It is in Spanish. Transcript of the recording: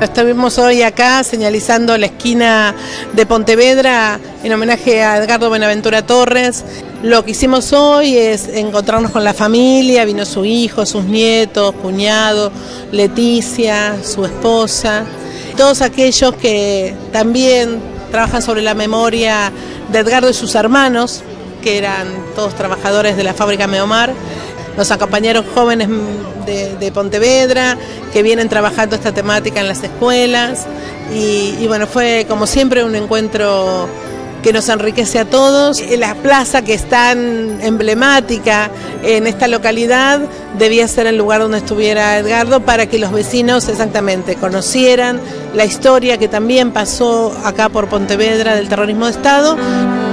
estuvimos hoy acá señalizando la esquina de Pontevedra en homenaje a Edgardo Buenaventura Torres. Lo que hicimos hoy es encontrarnos con la familia, vino su hijo, sus nietos, cuñado, Leticia, su esposa, todos aquellos que también trabajan sobre la memoria de Edgardo y sus hermanos, que eran todos trabajadores de la fábrica Meomar. Nos acompañaron jóvenes de Pontevedra que vienen trabajando esta temática en las escuelas y bueno, fue como siempre un encuentro que nos enriquece a todos. La plaza, que es tan emblemática en esta localidad, debía ser el lugar donde estuviera Edgardo para que los vecinos exactamente conocieran la historia que también pasó acá por Pontevedra del terrorismo de Estado.